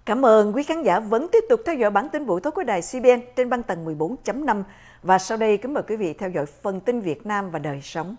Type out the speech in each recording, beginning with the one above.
Cảm ơn quý khán giả vẫn tiếp tục theo dõi bản tin buổi tối của đài CBN trên băng tần 14.5. Và sau đây kính mời quý vị theo dõi phần tin Việt Nam và đời sống.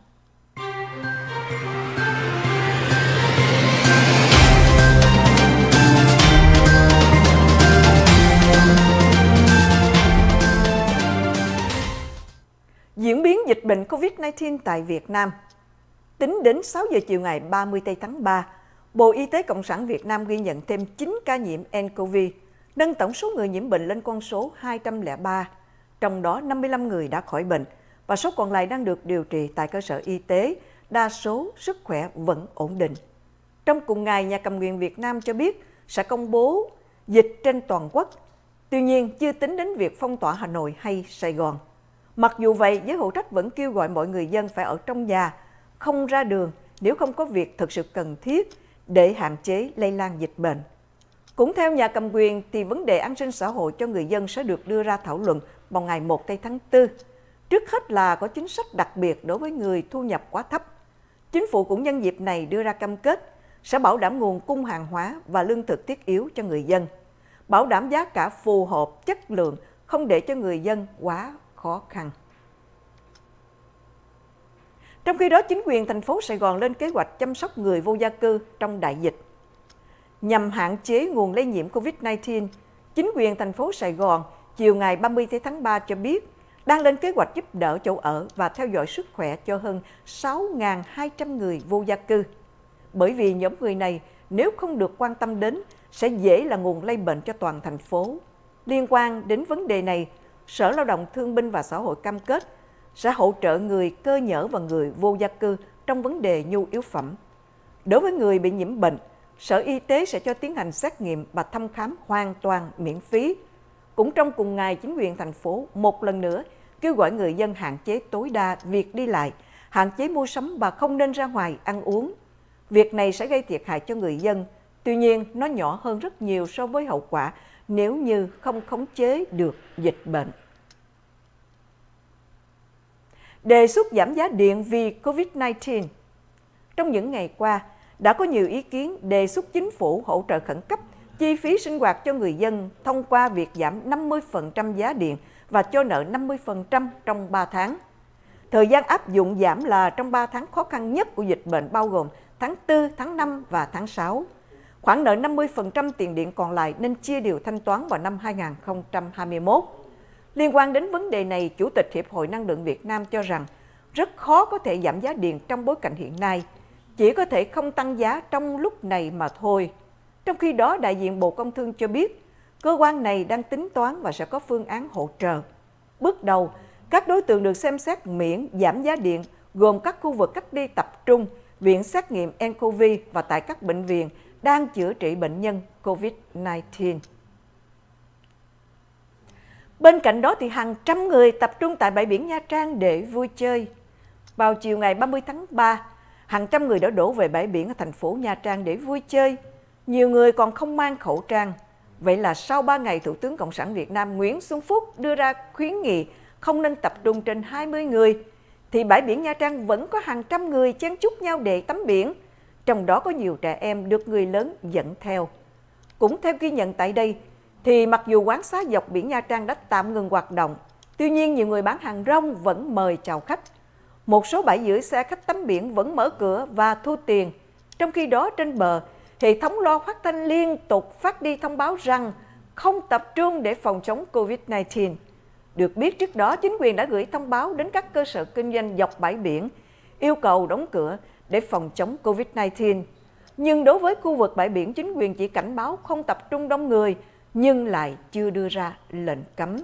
Diễn biến dịch bệnh COVID-19 tại Việt Nam. Tính đến 6 giờ chiều ngày 30 tháng 3, Bộ Y tế Cộng sản Việt Nam ghi nhận thêm 9 ca nhiễm nCoV, nâng tổng số người nhiễm bệnh lên con số 203, trong đó 55 người đã khỏi bệnh và số còn lại đang được điều trị tại cơ sở y tế, đa số sức khỏe vẫn ổn định. Trong cùng ngày, Nhà cầm quyền Việt Nam cho biết sẽ công bố dịch trên toàn quốc, tuy nhiên chưa tính đến việc phong tỏa Hà Nội hay Sài Gòn. Mặc dù vậy, giới hữu trách vẫn kêu gọi mọi người dân phải ở trong nhà, không ra đường nếu không có việc thực sự cần thiết để hạn chế lây lan dịch bệnh. Cũng theo nhà cầm quyền, thì vấn đề an sinh xã hội cho người dân sẽ được đưa ra thảo luận vào ngày 1 tháng 4. Trước hết là có chính sách đặc biệt đối với người thu nhập quá thấp. Chính phủ cũng nhân dịp này đưa ra cam kết sẽ bảo đảm nguồn cung hàng hóa và lương thực thiết yếu cho người dân, bảo đảm giá cả phù hợp, chất lượng, không để cho người dân quá khó khăn. Trong khi đó, chính quyền thành phố Sài Gòn lên kế hoạch chăm sóc người vô gia cư trong đại dịch. Nhằm hạn chế nguồn lây nhiễm COVID-19, chính quyền thành phố Sài Gòn chiều ngày 30 tháng 3 cho biết đang lên kế hoạch giúp đỡ chỗ ở và theo dõi sức khỏe cho hơn 6.200 người vô gia cư. Bởi vì nhóm người này nếu không được quan tâm đến sẽ dễ là nguồn lây bệnh cho toàn thành phố. Liên quan đến vấn đề này, Sở Lao động Thương binh và Xã hội cam kết sẽ hỗ trợ người cơ nhở và người vô gia cư trong vấn đề nhu yếu phẩm. Đối với người bị nhiễm bệnh, Sở Y tế sẽ cho tiến hành xét nghiệm và thăm khám hoàn toàn miễn phí. Cũng trong cùng ngày, chính quyền thành phố một lần nữa kêu gọi người dân hạn chế tối đa việc đi lại, hạn chế mua sắm và không nên ra ngoài ăn uống. Việc này sẽ gây thiệt hại cho người dân, tuy nhiên nó nhỏ hơn rất nhiều so với hậu quả nếu như không khống chế được dịch bệnh. Đề xuất giảm giá điện vì COVID-19. Trong những ngày qua, đã có nhiều ý kiến đề xuất chính phủ hỗ trợ khẩn cấp chi phí sinh hoạt cho người dân thông qua việc giảm 50% giá điện và cho nợ 50% trong 3 tháng. Thời gian áp dụng giảm là trong 3 tháng khó khăn nhất của dịch bệnh bao gồm tháng 4, tháng 5 và tháng 6. Khoản nợ 50% tiền điện còn lại nên chia đều thanh toán vào năm 2021. Liên quan đến vấn đề này, Chủ tịch Hiệp hội Năng lượng Việt Nam cho rằng rất khó có thể giảm giá điện trong bối cảnh hiện nay, chỉ có thể không tăng giá trong lúc này mà thôi. Trong khi đó, đại diện Bộ Công Thương cho biết, cơ quan này đang tính toán và sẽ có phương án hỗ trợ. Bước đầu, các đối tượng được xem xét miễn giảm giá điện gồm các khu vực cách ly tập trung, viện xét nghiệm nCoV và tại các bệnh viện đang chữa trị bệnh nhân COVID-19. Bên cạnh đó, thì hàng trăm người tập trung tại bãi biển Nha Trang để vui chơi. Vào chiều ngày 30 tháng 3, hàng trăm người đã đổ về bãi biển ở thành phố Nha Trang để vui chơi. Nhiều người còn không mang khẩu trang. Vậy là sau 3 ngày, Thủ tướng Cộng sản Việt Nam Nguyễn Xuân Phúc đưa ra khuyến nghị không nên tập trung trên 20 người, thì bãi biển Nha Trang vẫn có hàng trăm người chen chúc nhau để tắm biển. Trong đó có nhiều trẻ em được người lớn dẫn theo. Cũng theo ghi nhận tại đây, thì mặc dù quán xá dọc biển Nha Trang đã tạm ngừng hoạt động, tuy nhiên nhiều người bán hàng rong vẫn mời chào khách. Một số bãi giữ xe khách tắm biển vẫn mở cửa và thu tiền. Trong khi đó, trên bờ, hệ thống loa phát thanh liên tục phát đi thông báo rằng không tập trung để phòng chống COVID-19. Được biết trước đó, chính quyền đã gửi thông báo đến các cơ sở kinh doanh dọc bãi biển, yêu cầu đóng cửa để phòng chống COVID-19. Nhưng đối với khu vực bãi biển, chính quyền chỉ cảnh báo không tập trung đông người, nhưng lại chưa đưa ra lệnh cấm.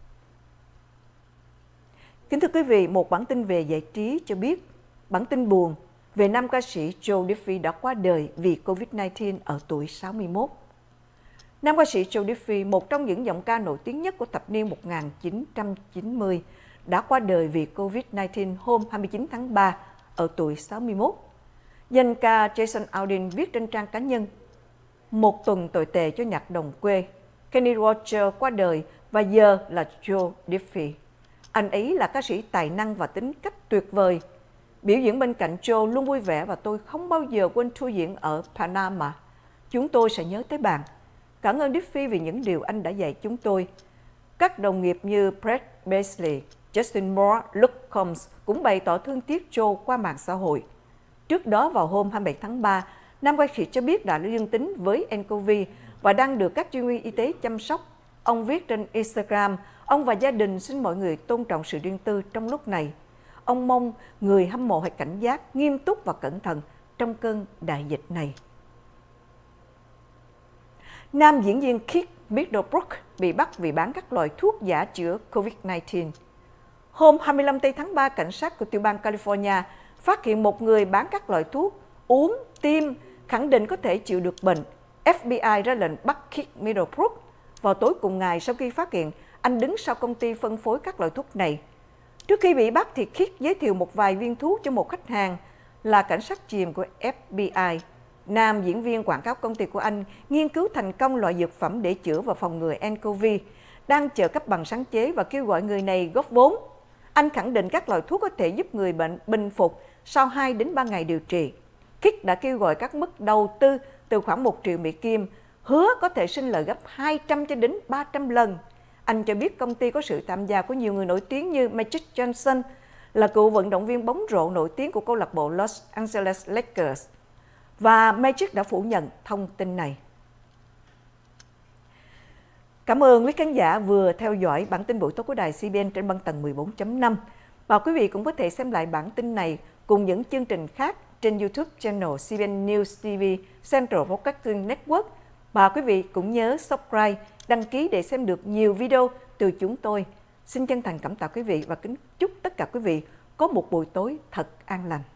Kính thưa quý vị, một bản tin về giải trí cho biết, bản tin buồn về nam ca sĩ Joe Diffie đã qua đời vì COVID-19 ở tuổi 61. Nam ca sĩ Joe Diffie, một trong những giọng ca nổi tiếng nhất của thập niên 1990, đã qua đời vì COVID-19 hôm 29 tháng 3 ở tuổi 61. Danh ca Jason Aldean viết trên trang cá nhân: "Một tuần tồi tệ cho nhạc đồng quê. Kenny Rogers qua đời và giờ là Joe Diffie. Anh ấy là ca sĩ tài năng và tính cách tuyệt vời. Biểu diễn bên cạnh Joe luôn vui vẻ và tôi không bao giờ quên tour diễn ở Panama. Chúng tôi sẽ nhớ tới bạn. Cảm ơn Diffie vì những điều anh đã dạy chúng tôi. Các đồng nghiệp như Brett Beasley, Justin Moore, Luke Combs cũng bày tỏ thương tiếc Joe qua mạng xã hội. Trước đó vào hôm 27 tháng 3, nam ca sĩ cho biết đã dương tính với nCoV và đang được các chuyên viên y tế chăm sóc. Ông viết trên Instagram, ông và gia đình xin mọi người tôn trọng sự riêng tư trong lúc này. Ông mong người hâm mộ hãy cảnh giác, nghiêm túc và cẩn thận trong cơn đại dịch này. Nam diễn viên Keith Middlebrook bị bắt vì bán các loại thuốc giả chữa COVID-19. Hôm 25 tháng 3, cảnh sát của tiểu bang California phát hiện một người bán các loại thuốc uống, tiêm, khẳng định có thể chịu được bệnh. FBI ra lệnh bắt Keith Middlebrook vào tối cùng ngày sau khi phát hiện anh đứng sau công ty phân phối các loại thuốc này. Trước khi bị bắt thì Keith giới thiệu một vài viên thuốc cho một khách hàng là cảnh sát chìm của FBI. Nam diễn viên quảng cáo công ty của anh nghiên cứu thành công loại dược phẩm để chữa và phòng ngừa nCoV, đang chờ cấp bằng sáng chế và kêu gọi người này góp vốn. Anh khẳng định các loại thuốc có thể giúp người bệnh bình phục sau 2 đến 3 ngày điều trị. Keith đã kêu gọi các mức đầu tư từ khoảng 1 triệu Mỹ Kim, hứa có thể sinh lời gấp 200 cho đến 300 lần. Anh cho biết công ty có sự tham gia của nhiều người nổi tiếng như Magic Johnson, là cựu vận động viên bóng rổ nổi tiếng của câu lạc bộ Los Angeles Lakers. Và Magic đã phủ nhận thông tin này. Cảm ơn quý khán giả vừa theo dõi bản tin buổi tối của đài CBN trên băng tần 14.5. Và quý vị cũng có thể xem lại bản tin này cùng những chương trình khác trên YouTube channel CBN News TV Central Broadcasting Network. Và quý vị cũng nhớ subscribe, đăng ký để xem được nhiều video từ chúng tôi. Xin chân thành cảm tạ quý vị và kính chúc tất cả quý vị có một buổi tối thật an lành.